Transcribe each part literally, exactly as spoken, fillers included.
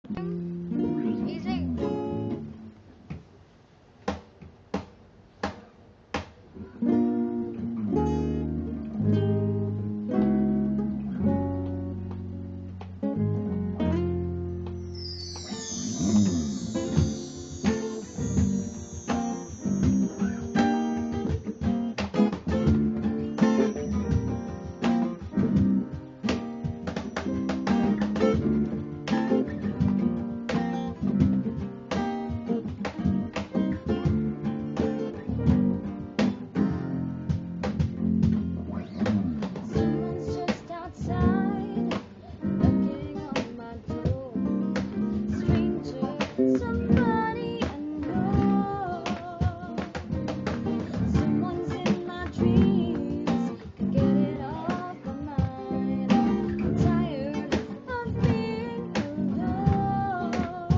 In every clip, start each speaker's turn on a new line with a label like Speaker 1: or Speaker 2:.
Speaker 1: Easy. Someone's just outside, knocking on my door. Stranger, somebody I know. Someone's in my dreams, can get it off my mind. I'm tired of being alone.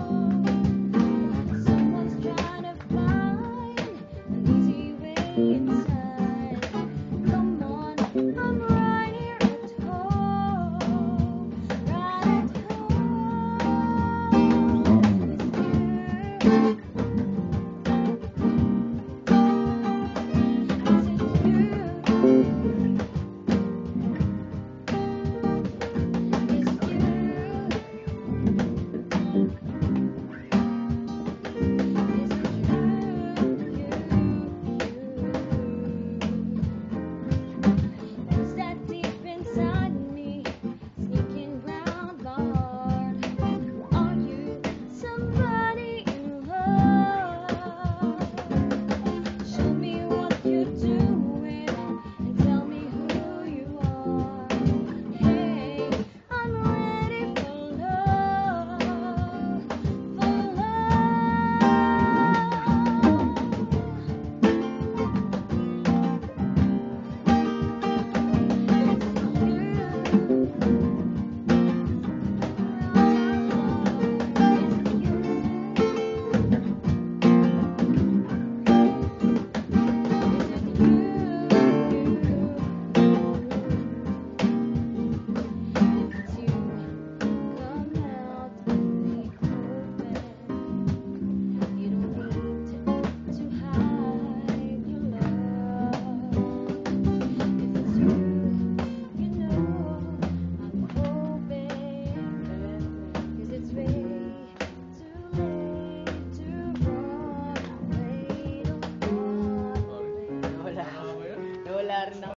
Speaker 1: Someone's trying to find an easy way inside. Come on, I'm right here at home, right at home with you.